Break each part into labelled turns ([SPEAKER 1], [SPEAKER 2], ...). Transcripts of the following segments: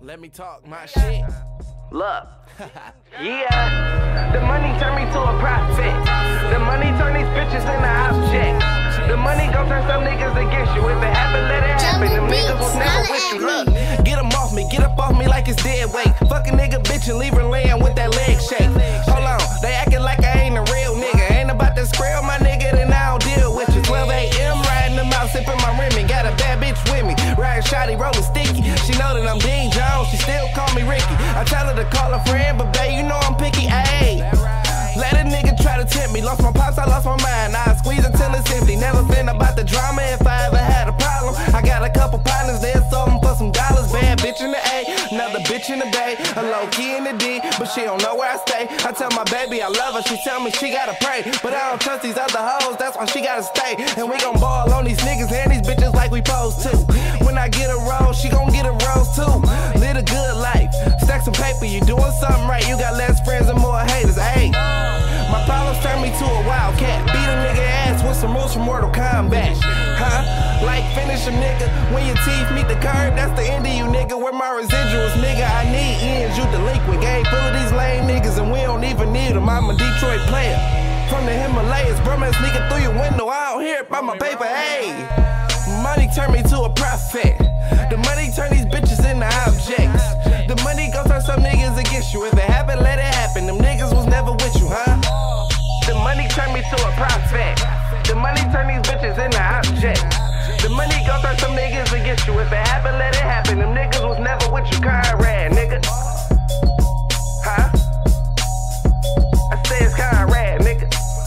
[SPEAKER 1] Let me talk my shit.
[SPEAKER 2] Look, yeah, the money turn me to a profit. The money turn these bitches into objects. The money gon' turn some niggas against you. If it happen, let it happen. Them niggas was never with you. Look,
[SPEAKER 1] get them off me, get up off me like it's dead weight. Fuck a nigga bitch and leave her laying with that leg shake. Hold on, they acting like I ain't a real nigga. Ain't about to scrail my nigga, then I don't deal with you. 12 a.m. riding them out, sipping my Remy. Got a bad bitch with me, riding shotty, rolling sticky. She know that I'm Dean Jones, she still call me Ricky. I tell her to call a friend, but babe, you know I'm picky. Ayy, let a nigga try to tempt me. Lost my pops, I lost my mind. I squeeze it till it's empty. Never been about the drama if I ever had a problem. I got a couple partners there, sold them for some dollars. Bad bitch in the A, another bitch in the Bay, a low key in the D, but she don't know where I stay. I tell my baby I love her, she tell me she gotta pray, but I don't trust these other hoes, that's why she gotta stay. And we gon' ball on these niggas and these bitches like we supposed to. When I get a rose, she gon' get a rose too. Live a good life, stack some paper, you doing something right. You got less friends and more haters. Ayy, my problems turn me to a wildcat. Beat a nigga ass with some moves from Mortal Kombat. Huh? Like finish a nigga when your teeth meet the curb. That's the end of you, nigga. Where my residuals, nigga? I need ends, you delinquent. Game full of these lame niggas and we don't even need them. I'm a Detroit player from the Himalayas. Brahman sneaking through your window. I don't hear it by my paper. Hey, money turn me to a prophet. The money turn these bitches into objects. The money gon' turn some niggas against you. If it happen, let it happen. Them niggas was never with you, huh?
[SPEAKER 2] the money turn me to a prophet. The money turn these bitches into objects. The money gon' turn some niggas against you. If it happen, let it happen. Them niggas was never with you, Conrad, nigga. Huh? I say it's Conrad, nigga.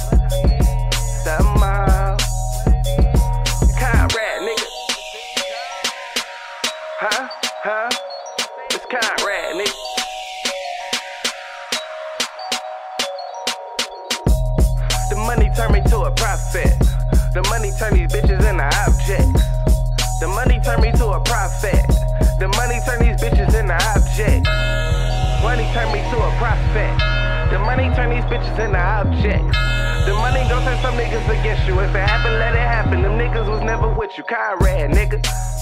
[SPEAKER 2] Somehow. Conrad, nigga. Huh? Huh? It's Conrad, nigga. The money turn me to a prophet. The money turn these bitches into objects. The money turn me to a prophet. The money turn these bitches into objects. Money turn me to a prophet. The money turn these bitches into objects. The money gon' turn some niggas against you. If it happen, let it happen. Them niggas was never with you, Conrad, nigga.